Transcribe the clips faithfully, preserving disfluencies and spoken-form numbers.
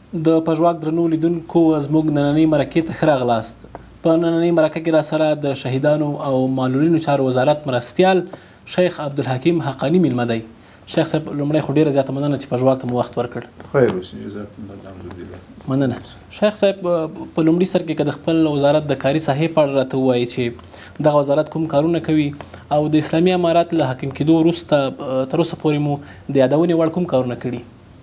د پژواک درنو لیدونکو زموږ نننۍ مرکې ته ښه راغلاست. په نننۍ مرکه کې راسره د شهیدانو او معلولینو چارو وزارت مرستیال شیخ عبدالحکیم حقانی میلمه دی. شیخ صاحب لومړی خو ډېره زیاته مننه چې پژواک ته مو وخت ورکړ. خیر اوسې، جزاکم الله الحمدلله. مننه. شیخ صاحب په لومړي سر کې که د خپل وزارت د کاري ساحې په اړه راته ووایي چې دغه وزارت کوم کارونه کوي او د اسلامي امارات له حاکم کېدو وروسته تر اوسه پورې مو د یادونې وړ کوم کارونه کړي؟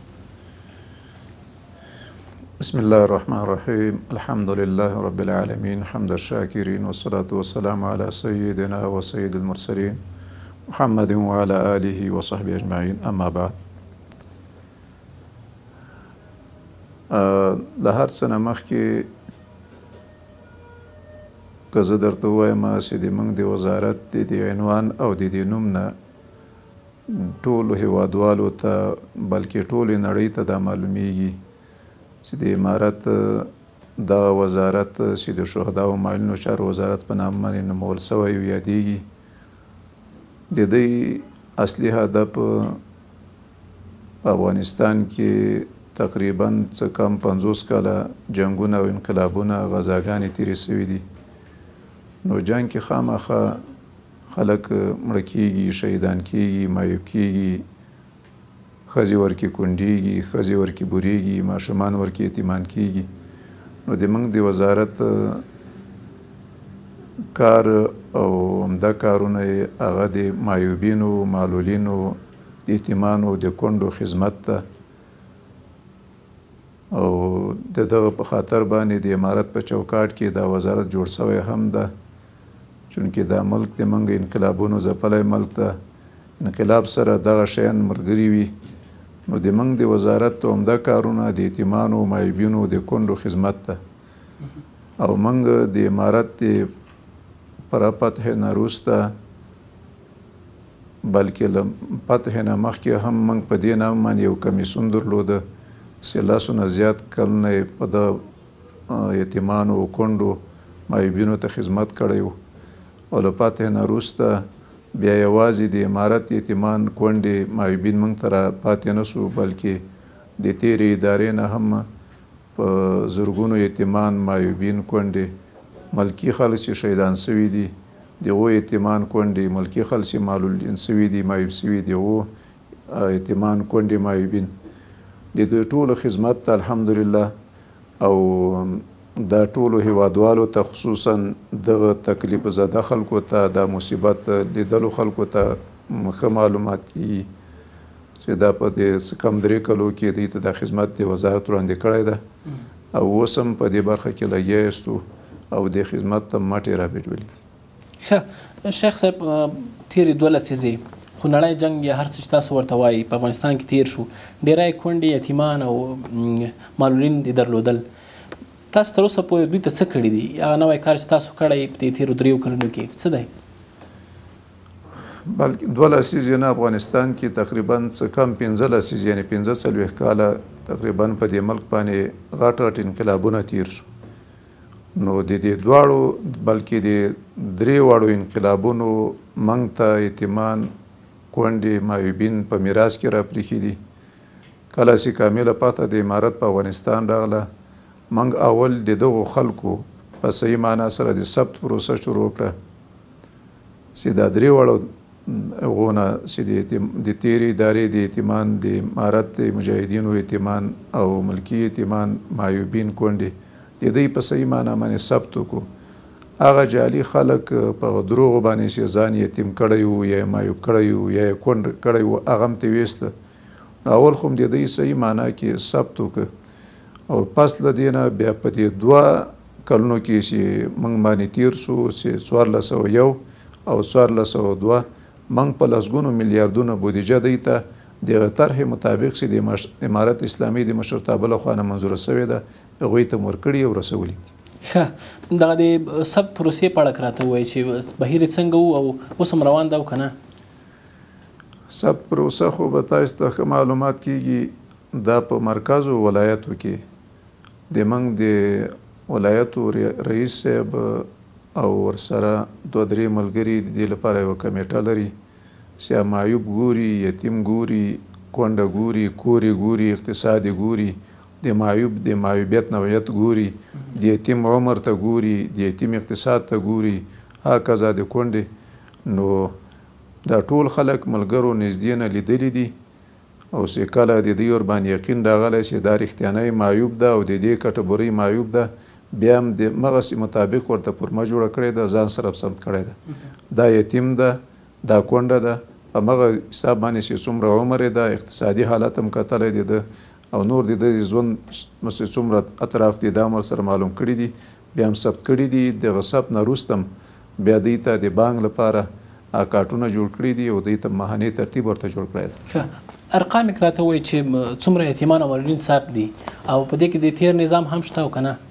بسم الله الرحمن الرحيم. الحمد لله رب العالمين حمد الشاكرين والصلاة والسلام على سيدنا وسيد المرسلين محمد وعلى آله وصحبه أجمعين. أما بعد، له هر څه نه مخکې که زه درته ووایم چې د موږ د وزارت د دې عنوان او د دې نوم نه ټولو هیوادوالو ته بلکې ټولې نړۍ ته دا معلومیږي چې د امارت دغه وزارت چې د شهدا او معلولینو چارو وزارت په نام باندې نومول سوی او یادیږي. د دې اصلي هدف په افغانستان کې تقریبا څه کم پنځوس کاله جنګونه او انقلابونه غزاګانې تیرې سوي دي. نو جنګ کې خامخا خلک مړه کیږي، شهیدان کیږي، معیوب کیږي، ښځې ورکې کونډېږي، ښځې ورکې بورېږي، ماشومان ورکې یتیمان کیږي. نو د موږ د وزارت کار او عمده کارونه یې هغه د معیوبینو، معلولینو، یتیمانو د کونډو خدمت ته او د دغه په خاطر باندې د امارت په چوکاټ کې دا وزارت جوړ سوی هم ده. چونکې دا ملک د موږ انقلابونو ځپلی ملک ده. انقلاب سره دغه شیان ملګري وي. نو د موږ د وزارت عمده کارونه د یتیمانو، معیوبینو د کونډو خدمت ته او موږ د امارت د پر فتح نه وروسته بلکې له فتح نه مخکې هم موږ په دې نام باندې یو کمیسیون درلوده چې لسو نه زیات کلونه یې په د یتیمانو، کونډو، معیوبینو ته خدمت کړی و. او له فتح نه وروسته بیا یوازې د امارت یتیمان، کونډې، معیوبین موږ ته را پاتې نه سو، بلکې د تیرې ادارې نه هم په زرګونو یتیمان، معیوبین، کونډې، ملکي خلک چې شهیدان سوي دي، دغو یتیمان، کونډې، ملکي خلک چې معلولین سوي دي، معیوب سوي دي، دغو یتیمان، کونډې، معیوبین د دوی ټولو خدمت ته الحمدلله او دا ټولو هیوادوالو ته خصوصا دغه تکلیف زده خلکو ته، دا مصیبت لیدلو خلکو ته ښه معلومات کیږي چې دا په دې څه کم درې کلو کې دوی ته دا خدمت د وزارت وړاندې کړی ده او اوس هم په دې برخه کې لګیا یاستو او د خدمت ته مټې رابډولي دي. ښه شیخ صاحب، تېرې دوه لسیزې خو نړۍ جنګ یا هر څه چې تاسو ورته وایي په افغانستان کې تېر شو، ډېری کونډې، یتیمان او معلولین دې درلودل. تاسو تر اوسه پورې دوی ته څه کړي دي؟ هغه نوی کار چې تاسو کړی په دې تېرو دریو کلونو کې څه دی؟ بلکې دوه لسیزې نه، افغانستان کې تقریبا څه کم پنځه لسیزې یعنې پنځه څلوېښت کاله تقریبا په دې ملک باندې غټ غټ انقلابونه تیر سو. نو د دې دواړو بلکې د درې واړو انقلابونو موږ ته یتیمان، کونډې، معیوبین په میراث کې راپرېښي دي. کله چې کامله پته د امارت په افغانستان راغله، موږ اول د دغو خلکو په صحیح معنا سره د ثبت پروسه شروع کړه چې دا درې واړو هغو نه چې د تېرې ادارې د یتیمان، د امارت د مجاهدینو یتیمان او ملکي یتیمان، معیوبین، کونډې، د دوی په صحیح معنا باندې ثبت وکړو. هغه جعلي خلک په دروغو باندې چې ځان یتیم کړی و یا یې معیوب کړی و یا یې کونډ کړی و، هغه هم ترې ویسته. نو اول خو هم د دوی صحیح معنا کې ثبت وکړه او پس له دې نه بیا په دې دوه کلونو کې چې موږ باندې تیر سو چې څوارلس سوه یو او څوارلس سوه دوه موږ په لسګونو میلیاردونه بودیجه دوی ته دغه طرحې مطابق چې د امارت اسلامي د مشرتابه لخوا نه منظوره سوې ده هغوی ته مو ورکړي او رسولي دي. ښه، دغه د سب پروسې په اړه که راته ووایي چې بهیر یې څنګه و او اوس هم روان ده او که نه؟ سب پروسه خو به تاسو ته ښه معلومات کیږي. دا په مرکزو ولایتو کې د موږ د ولایتو رئیس صاحب او ورسره دوه درې ملګري د دې لپاره یوه کمیټه لري چې معیوب ګوري، یتیم ګوري، کونډه ګوري، کور یې ګوري، اقتصاد یې ګوري د معیوب د معیوبیت نوعیت ګوري، د یتیم عمر ته ګوري، د یتیم اقتصاد ته ګوري، هکذا د کونډې. نو دا ټول خلک ملګرو نږدې نه لیدلي دي او چې کله د دوی ورباندې یقین راغلی چې دا رښتینی معیوب ده او د دې کټګورۍ معیوب ده، بیا هم د مغسې مطابق ورته پرمه جوړه کړې ده، ځان سره ثبت کړی ده. دا یتیم ده، دا کونډه ده، همغه حساب باندې چې څومره عمر یې ده، اقتصادي حالت هم کتلی دی ده او نور د د ژوند چې څومره اطراف دي دا هم ورسره معلوم کړي دي، بیا هم ثبت کړي دي. دغه ثبت نه وروسته هم بیا دوی ته د بانک لپاره کارټونه جوړ کړي دي او دوی ته ماهاني ترتیب ورته جوړ کړی دی. ارقام یې راته وایي چې څومره یتیمان او معلولین ثبت دي او په دې کې د تیر نظام هم شته او که نه؟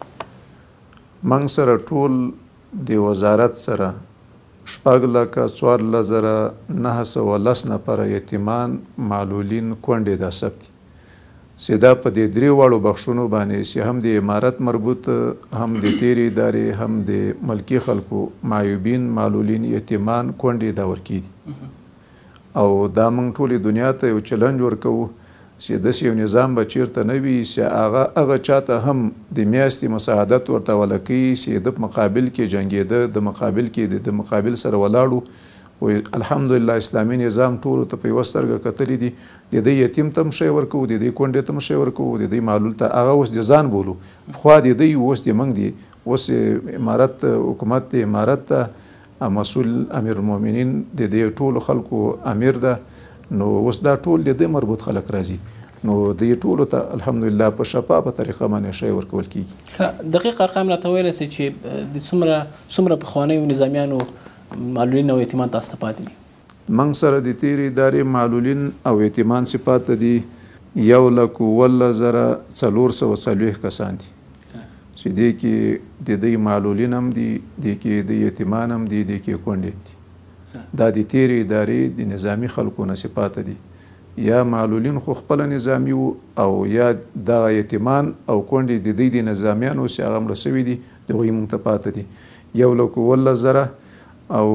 موږ سره ټول د وزارت سره شپږ لکه څوارلس زره نهه سوه لس نفره یتیمان، معلولین، کونډې دا ثبت دي. چې دا په دې درې واړو بخشونو باندې چې هم د امارت مربوط، هم د تیرې ادارې، هم د ملکي خلکو، معیوبین، معلولین، یتیمان، کونډې دا ورکړي دي. او دا موږ ټولې دنیا ته یو چلنج ورکوو چې داسې یو نظام به چیرته نه وي چې هغه هغه چاته هم د میاشتې مساعدت ورته ولکوي چې د مقابل کې جنګېده، د مقابل کې د مقابل سره ولاړو. خو الحمدلله اسلامي نظام ټولو ته په یوه سترګه کتلی دي. د دې یتیم ته هم شی ورکوو، د دې کونډې ته هم شی ورکوو، د دې معلول ته هغه اوس د ځان بولو. پخوا د دوی اوس د موږ دي. اوس امارت حکومت د امارت ته مسؤل امیر المؤمنین د دې ټولو خلکو امیر ده. نو اوس دا ټول د دې مربوط خلک راځي. نو دې ټولو ته الحمدلله په شفافه طریقه باندې شی ورکول کېږي. دقیق ارقام راته ویلی سئ چې د څومره څومره پخوانیو نظامیانو معلولین او یتیمان تاسو ته پاتې دي؟ موږ سره د تیرې ادارې معلولین او یتیمان چې پاته دي یو لک اوولس زره څلور سوه څلوېښت کسان دي چې دې کې د دوی معلولین هم دي، دې کې د یتیمان هم دي، دې کې کونډې دي. دا د تیرې ادارې د نظامي خلکو نه چې پاته دي. یا معلولین خو خپله نظامي وو او یا دغه یتیمان او کونډې د دوی د نظامیانو چې هغه مړه سوي دي، د هغوی موږ ته پاته دي. یو لک اوولس زره او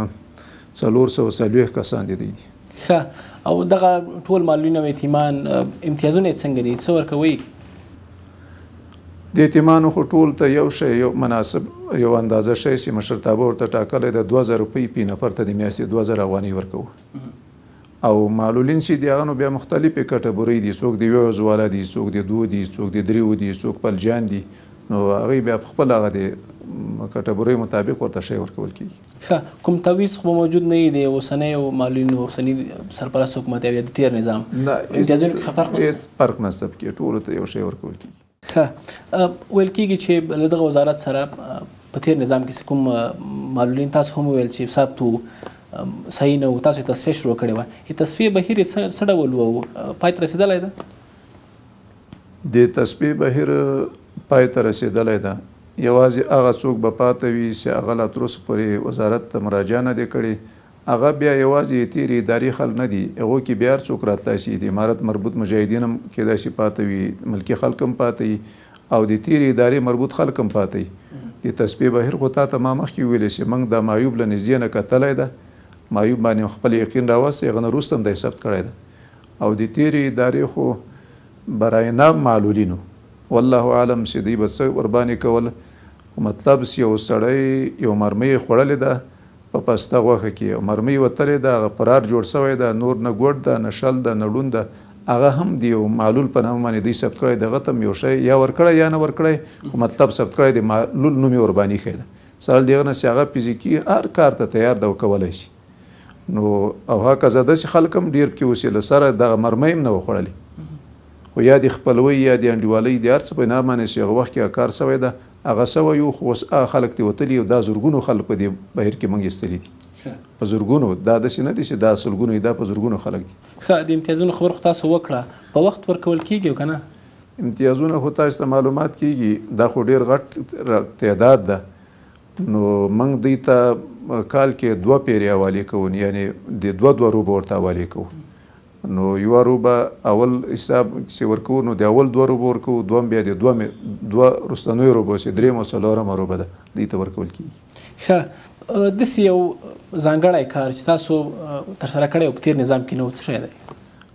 څلور سوه څلوېښت کسان دي دوی دي. ښه، او دغه ټول معلولین او یتیمان امتیازونه یې څنګه دي؟ څه ورکوئ؟ د یتیمانو خو ټول ته یو شی، یو مناسب یو اندازه شی چې مشرتابه ورته ټاکلی ده، دوه زره روپۍ پی نفر ته د میاشتې دوه زره افغانۍ ورکوو. او معلولین چې دي هغه نو بیا مختلفې کټګورۍ دي، څوک د یوې عضو والا دي، څوک د دوو دي، څوک د دریو دي، څوک پلجان دي. نو هغوی بیا په خپل هغه د کټګورۍ مطابق ورته شی ورکول کېږي. ښه، کوم تعویض خو موجود نه وي د اوسنیو معلولینو، اوسني سرپرست حکومت او د تیر نظام؟ نه، امتیازونو کې فرق نشته؟ هېڅ فرق نشته پکې، ټولو ته یو شی ورکول کېږي. ښه، ویل کېږي چې له دغه وزارت سره په تیر نظام کې کوم معلولین تاسو هم ویل چې ثبت صحیح نه و، تاسو تصفیه شروع کړې وه. تصفیې بهیر یې څه ډول و او پای ته رسېدلی ده؟ د تصفیې بهیر پای ته رسېدلی ده. یوازې هغه څوک به پاته وي چې هغه لا تر اوسه پورې وزارت ته مراجعه نه دی کړې. هغه بیا یوازې تیرې ادارې خلک نه دي، هغو کې بیا هر څوک راتلی شي. د امارت مربوط مجاهدین هم کیدای شي پاته وي، ملکي خلک هم پاته وي او د تیرې ادارې مربوط خلک هم پاته وي. د تصفیې بهیر خو تا ته ما مخکې ویلی چې موږ دا معیوب له نږدې نه کتلی ده، معیوب باندې خپل یقین راوستی، هغه نه وروسته هم دی ثبت کړی ده. او د تیرې ادارې خو برای نام معلولینو، والله اعلم چې دوی به څه ورباندې کول. خو مطلب چې یو سړی یو مرمۍ خوړلې ده په پسته غوښه کې، یو مرمۍ وتلې ده، هغه فرار جوړ سوی ده، نور نه ګوډ ده، نه شل ده، نه ړوند ده، هغه هم د یو معلول په نامه باندې دوی ثبت کړی. دغه ته هم یو شی یا ورکړی یا نه ورکړی، خو مطلب ثبت کړی د معلول نوم یې ورباندې ایښی ده. سره له هغه نه چې هغه فزیکي هر کار ته تیار ده او کولی شي. نو او هکذا داسې خلک هم ډېر پکې اوسي له سره دغه مرمۍ هم نه وه خوړلې، خو یا د خپلوۍ یا د انډیوالۍ د هر څه په نام باندې چې هغه وخت کې کار سوی ده هغه سوی و. خو اوس هغه خلک دې وتلي او دا زرګونو خلک په دې بهیر کې موږ ایستلي دي، په زرګونو. دا داسې نه دي چې دا سلګونو، دا په زرګونو خلک دي. ښه، د امتیازونو خبر خو تاسو وکړه، په وخت ورکول کېږي او که نه؟ امتیازونه خو تاسو ته معلومات کېږي، دا خو ډېر غټ تعداد ده. نو موږ دوی ته کال کې دوه پیرې حوالې کوو، یعنې د دوه دوه روبه ورته حوالې کوو. نو یوه روبه اول حساب چې ورکوو، نو د اول دوه روبه ورکوو، دوهم بیا د دوه دوه وروستنیو روبو چې درېیم او څلورمه روبه ده دوی ته ورکول کېږي. ښه، داسې یو ځانګړی کار چې تاسو ترسره کړی او په تېر نظام کې نه و، څه شی دی؟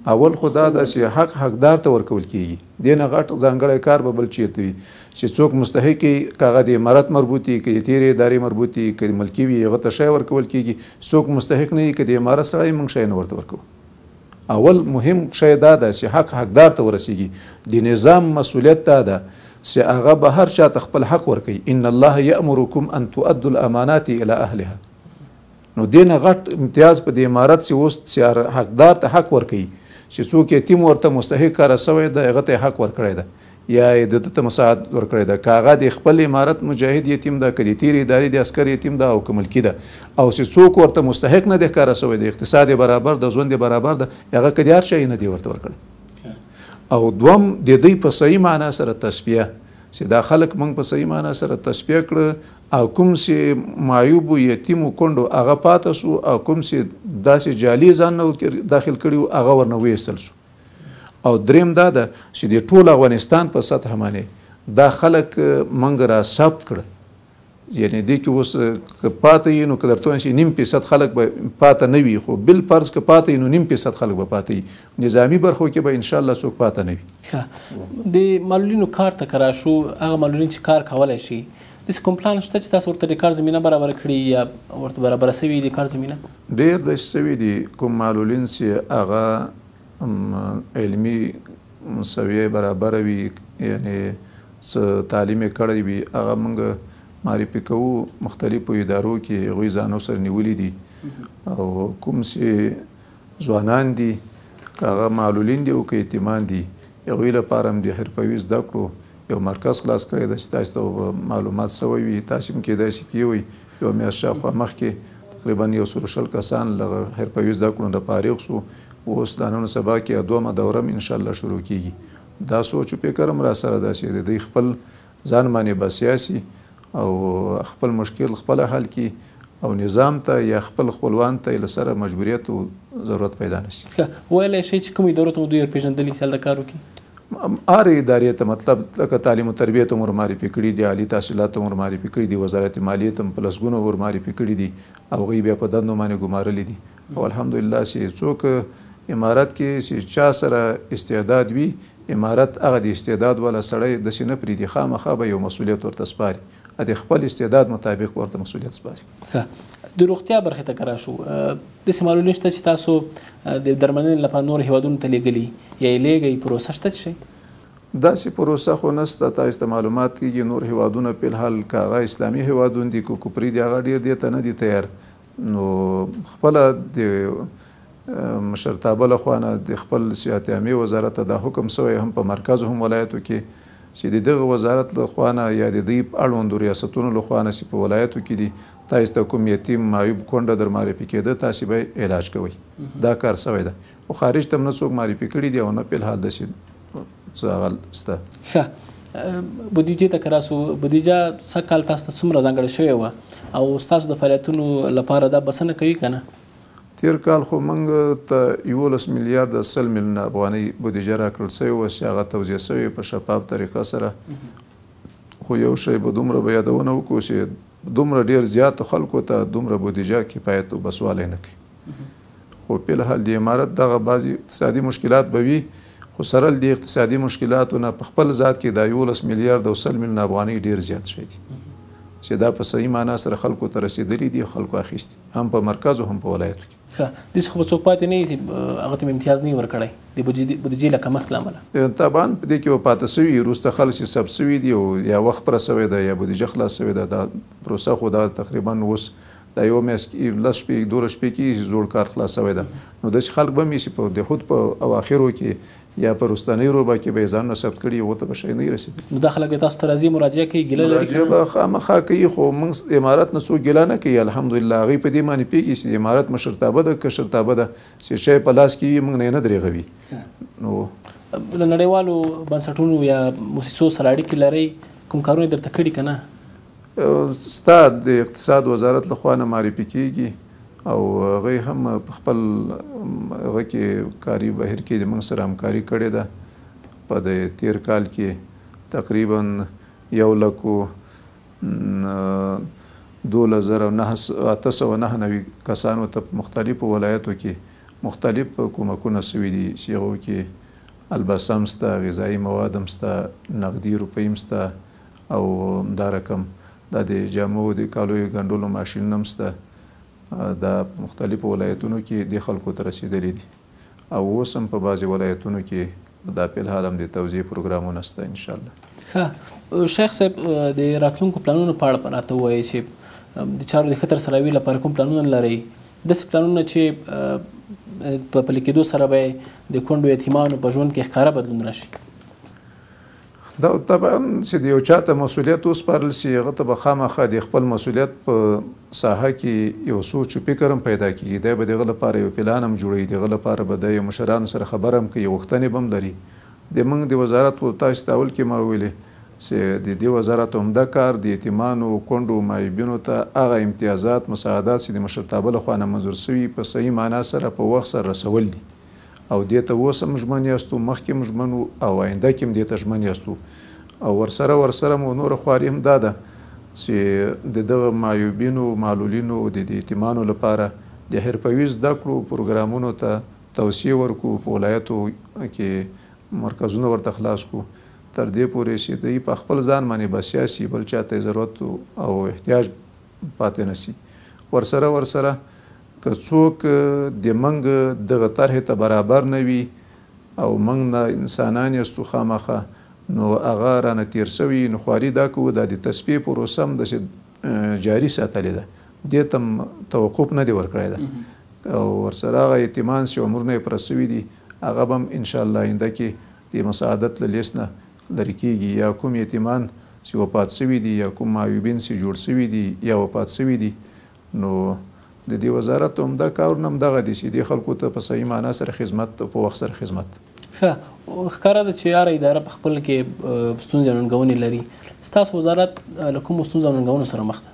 اول خو دا ده چې حق حقدار ته ورکول کېږي دې نه غټ ځانګړی کار به بل چېرته وي چې څوک مستحق وي که هغه د امارت مربوط وي که د تېرې ادارې مربوط وي که د ملکي وي هغه ته شی ورکول کېږي څوک مستحق نه وي که د امارت سړی موږ شی نه ورته ورکوو اول مهم شی دا ده چې حق حقدار ته ورسیږي د نظام مسؤلیت دا ده چې هغه به هر چاته خپل حق ورکوي ان الله یأمرکم ان تؤدوا الامانات الى اهلها نو دې نه غټ امتیاز په د امارت چې اوس چې حقدار ته حق ورکوي چې څوک یتیم ورته مستحق کاره سوی ده هغه ته حق ورکړی ده یا د ده ته مساعد ورکړی ده که هغه د خپل امارت مجاهد یتیم ده که د تېرې ادارې د عسکر یتیم ده او که ملکي ده او چې څوک ورته مستحق نه دی ښکاره سوی د اقتصاد برابر د ژوند برابر ده هغه که د هر شی نه دی ورته ورکړی او دوم د دوی په صحیح معنا سره تصفیه چې دا خلک موږ په صحیح معنا سره تصفیه کړه او کوم چې معیوب و یتیم و کونډ هغه پاته سو او کوم چې داسې جعلي ځان نه داخل کړي هغه ورنه ویستل سو او دریم دا ده چې د ټول افغانستان په سطح باندې دا خلک منګ را ثبت کړه یعنی دې کې اوس که پاته وي نو که درته وایم چې نیم فیصد خلک به پاته نه وي خو بالفرض که پاته وي نو نیم فیصد خلک به پاته وي نظامي برخو کې به انشاءالله څوک پاته نه وي د معلولینو کار ته که راشو هغه معلولین چې کار کولی شي داسې کوم پلان شته چې تاسو ورته د کار زمینه برابره کړي یا ورته برابره سوي د کار زمینه ډېر داسې سوي دي کوم معلولین چې هغه علمي سویه برابر وي یعنی څه تعلیم یې کړی وي هغه موږ معرفي کوو مختلفو ادارو کې هغوی ځانو سره نیولي دي او کوم چې ځوانان دي که هغه معلولین دي او که یتیمان دي هغوی لپاره هم د حرفوي زده کړو یو مرکز خلاص کړی ده چې تاسو ته معلومات سوی وي تاسو هم کېدای شي کیوئ یو میاشت شاوخوا مخکې تقریبا یو سلو شل کسان له حرفوي زده کړو نه فارغ سو اوس د نن سبا کې دومره دوره م انشاءالله شروع کیږي دا سوچ او فکر هم را سره ده چې د دوی خپل ځان باندې به سیاسي او خپل مشکل خپل حل کړي او نظام ته یا خپل خپلوان ته له سره مجبوریت او ضرورت پیدا نه شي ویلی شي چې کومې ادارو ته مو دوی ورپېژندلي چې هلته کار وکړي هر ادارې ته مطلب لکه تعلیم و تربیت هم ورمعرفي کړي دي عالي تحصیلات هم ورمعرفي کړي دي وزارت مالیت هم په لسګونو ورمعرفي کړي دي او هغوی بیا په دندو باندې ګمارلي دي او الحمدلله چې څوک امارت کې چې چا سره استعداد وي امارت هغه د استعداد والا سړی داسې نه پرېږدي خامخا به یو مسؤلیت ورته سپاري د خپل استعداد مطابق ورته مسؤلیت سپاري د روغتیا برخې ته که راشو داسې معلولین شته چې تاسو د درملنې لپاره نور هیوادونو ته لیږلي یا یې لیږئ پروسه شته چې شي داسې پروسه خو نشته تاسو ته معلومات کېږي نور هیوادونه فلحال که هغه اسلامي هیوادونه دي که کفري دي هغه ډېر دې ته نه دي تیار نو خپله د مشرتابه له خوا نه د خپل صحت عامې وزارت ته دا حکم سوی هم په مرکز هم ولایتو کې چې د دغه وزارت له خوا نه یا د دوی اړوندو ریاستونو له خوا نه چې په ولایتو کې دي تاسو ته کوم یتیم معیوب کونډه در معرفي کېده تاسو به علاج کوئ دا کار سوی ده خو خارج ته هم نه څوک معرفي کړي دي او نه فلحال داسې څه هغه شته ښه بودیجې ته که راسو بودیجه سږ کال تاسو ته څومره ځانګړې شوې وه او ستاسو د فعالیتونو لپاره دا بسنه کوي که نه تیر کال خو موږ ته یولس میلیارده سل میلیونه افغانۍ بودیجه راکړل سوې وه چې هغه توزیع سوې په شفاف طریقه سره خو یو شی به دومره به یادونه وکړو چې دومره ډېر زیاتو خلکو ته دومره بودیجه کفایت او بسوالی نه کوي خو فلحال د امارت دغه بعضې اقتصادي مشکلات به وي خو سره د اقتصادي مشکلاتو نه په خپل ذات کې دا یولس میلیارده او سل میلیونه افغانۍ ډېر زیات شوی دي چې دا په صحیح معنا سره خلکو ته رسېدلي دي خلکو اخیستي هم په مرکز او هم په ولایتو کې داسې خو به څوک پاتې نه وي چې هغه ته امتیاز نه وي ورکړی د بودیجې له کمښت له امله طبعا په دې کې به پاته سوي وروسته خلک چې ثبت سوي دي او یا وخت پوره سوی ده یا بودیجه خلاص سوې ده دا پروسه خو دا تقریبا اوس دا یو میاشت کې لس شپې دولس شپې کې زوړ کار خلاص سوی ده نو داسې خلک به هم چې په د خود په اواخرو کې یا په وروستنۍ روبه کې به یې ځانونه ثبت کړي هغو ته به شی نه رسېدلي نو دا خلک به تاسو ته راځي مراجعه کوي ګیله لري مراجعه به خامخا کوي خو موږ امارت نه څوک ګیله نه کوي الحمدلله هغوی په دې باندې پوهېږي چې د امارت مشرتابه ده کشرتابه ده چې شی په لاس کې وي موږ نه یې نه درېغوي نو له نړیوالو بنسټونو یا موسسو سره اړیکې لرئ کوم کارونه یې درته کړي که نه ستا د اقتصاد وزارت له خوا نه معرفي کېږي او هغوی هم په خپل هغه کې کاري بهیر کې د موږ سره همکاري کړې ده په د تیر کال کې تقریبا یو لکو دولس زره اته سوه نهه نوي کسانو ته په مختلفو ولایتو کې مختلف کومکونه سوي دي چې هغو کې البسه هم شته، غذایي مواد هم شته، نغدي روپۍ هم شته او دا رقم دا د جامو د کالو ګنډلو ماشینونه هم شته. دا په مختلفو ولایتونو کې د خلکو ته رسېدلي دي او اوس هم په بعضې ولایتونو کې دا په الحال هم د توزیع پروګرامونه شته انشاءالله. ښه شیخ صاحب د راتلونکو پلانونو په اړه راته ووایئ چې د چارو د ښه ترسره لپاره کوم پلانونه لرئ؟ داسې پلانونه چې په پلي کېدو سره به د کونډو یتیمانو په ژوند کې ښکاره بدلون راشي. دا طبعا چې د یو چا ته مسؤلیت وسپارل سي هغه ته به خامخا د خپل مسؤلیت په ساحه کې یو سوچ و فکر هم پیدا کېږي. دی به د هغه لپاره یو پلان هم جوړوي، د هغه لپاره به د یو مشرانو سره خبره هم کوي، غوښتنې به هم لري. د موږ د وزارت تاسو ته اول کې ما ویلې چې د دې وزارت عمده کار د یتیمانو کونډو معیوبینو ته هغه امتیازات مساعدات چې د مشرتابه لخوا نه منظور سوي په صحیح معنا سره په وخت سره رسول دي او دې ته اوس هم ژمن یاستو، مخکې هم ژمن وو او آینده کې هم دې ته ژمن یاستو. او ورسره ورسره مو نوره خواري هم دا ده چې د دغه معیوبینو معلولینو د یتیمانو لپاره د حرفوي زده کړو پروګرامونو ته توسعه ورکړو، په ولایتو کې مرکزونه ورته خلاص کړو تر دې پورې چې دوی په خپل ځان باندې بسیا شي، بل چا ته ضرورت او احتیاج پاتې نه شي. ورسره ورسره که څوک د موږ دغه طرحې ته برابر نه وي او موږ نه انسانان یستو خامخه نو هغه رانه تیر سوي نو خواري دا کوو دا د تصفیې پروسه هم داسې جاري ساتلې ده، دې ته هم توقف نه دی ورکړی ده. او ورسره هغه یتیمان چې عمرونه یې پوره سوي دي هغه به هم انشاءالله آینده کې د مساعدت له لیست نه لرې کېږي. یا کوم یتیمان چې وفات سوي دي یا کوم معیوبین چې جوړ سوي دي یا وفات سوي دي نو د دې وزارت عمده کارونه هم دغه دي چې دې خلکو ته په صحیح معنا سره خدمت په وخت سره خدمت. ښه ښکاره ده چې یاره اداره په خپل کې ستونزې او ننګونې لري. ستاسو وزارت له کومو ستونزو او ننګونو سره مخ ده؟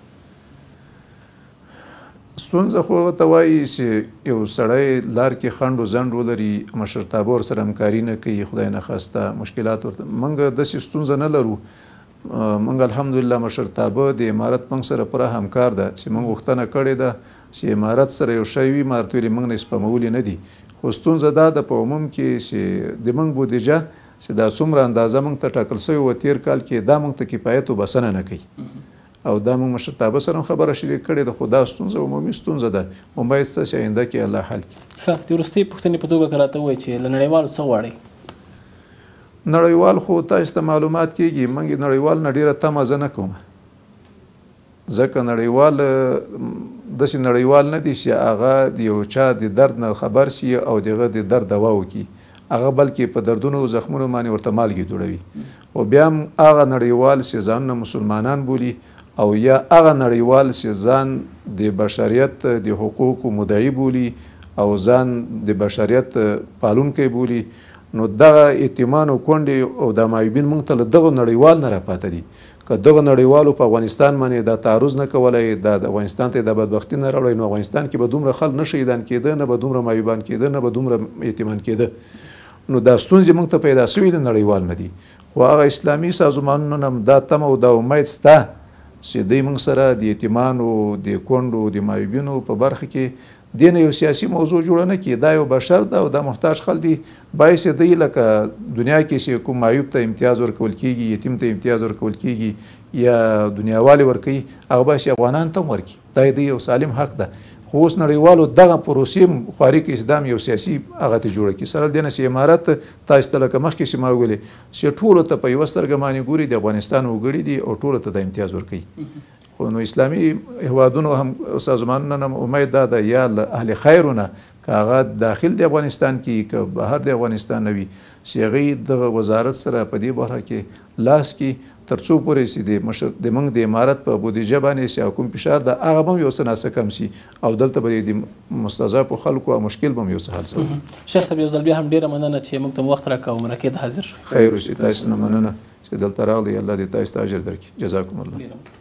ستونزه خو ته وایي چې یو سړی لار کې خنډ و ځنډ ولري، مشرتابه ورسره همکاري نه کوي، خدای نخواسته مشکلات ورته. موږ داسې ستونزه نه لرو، موږ الحمدلله مشرتابه د امارت موږ سره پوره همکار ده چې موږ غوښتنه کړې ده چې امارت سره یو شی وي، امارت ویلې موږ نه سپمولي نه دي. خو ستونزه دا ده په عموم کې چې د موږ بودیجه چې دا څومره اندازه موږ ته ټاکل سوې وه تېر کال کې دا موږ ته کفایت و بسنه نه کوي او دا موږ مشرتابه سره هم خبره شریک کړې ده. خو دا ستونزه عمومي ستونزه ده، امید شته چې آینده کې الله حل کړي. ښه د وروستۍ پوښتنې په توګه که راته ووایي چې له نړیوالو څه غواړئ؟ نړیوال خو تاسو ته معلومات کېږي، موږ نړیوال نه ډېره تمه زه نه کوم، ځکه نړیوال داسې نړیوال نه دی چې هغه د یو چا د درد نه خبر شي او دغه د درد دوا وکړي، هغه بلکې په دردونو او زخمونو باندې ورته مالګې جوړوي. خو بیا هم هغه نړیوال چې ځانونه مسلمانان بولي او یا هغه نړیوال چې ځان د بشریت د حقوقو مدعي بولي او ځان د بشریت پالونکی بولي نو دغه یتیمان او کونډې او د معیوبین موږ ته له دغه نړیوال نه راپاته دي. که دغه نړیوالو په افغانستان باندې دا تعرض نه کولی، دا د افغانستان ته د بدبختي نه راوړی نو افغانستان کې به دومره خلک نه شهیدان کېده، نه به دومره معیوبان کېده، نه به دومره یتیمان کېده. نو دا ستونزې موږ ته پیدا سوي د نړیوال نه دي. خو هغه اسلامي سازمانونه هم دا تمه او دا امید شته چې دوی موږ سره د یتیمانو د کونډو د معیوبینو په برخه کې دې نه یو سیاسي موضوع جوړه نه کړي. دا یو بشر ده او دا محتاج خلک دي، باعث دی لکه دنیا کې چې کوم معیوب ته امتیاز ورکول کېږي، یتیم ته امتیاز ورکول کېږي یا دنیاوالې ورکوي، هغه باید افغانان ته هم ورکړي. دا د یو سالم حق ده. خو اوس نړیوالو دغه پروسې خواري کوي چې دا یو سیاسي هغه ته جوړه کړي. سره دې نه چې امارت تاسو ته لکه مخکې چې ما ویلې چې ټولو ته په یوه سترګه باندې ګوري، د افغانستان وګړي دي او ټولو ته د امتیاز ورکوي. خو نو اسلامي هیوادونو هم سازمانونه هم امید دا ده یا له اهل خیرونه که هغه داخل د افغانستان کې که بهر د افغانستان نه وي چې هغوی دغه وزارت سره په دې برخه کې لاس کې تر څو پورې چې د مشر د موږ د امارت په بودیجه باندې چې کوم فشار ده هغه به هم یو څه ناڅه کم شي او دلته به د مستضعفو خلکو او مشکل به هم یو څه حل شي. شیخ صاحب یو ځل بیا هم ډېره مننه چې موږ ته وخت راکړه او مرکې ته حاضر شو. خیر اوسې، تاسو نه مننه چې دلته راغلی. الله دې تاسو ته اجر درکړي. جزاکم الله.